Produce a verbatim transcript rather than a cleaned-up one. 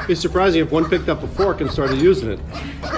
Be surprising if one picked up a fork and started using it.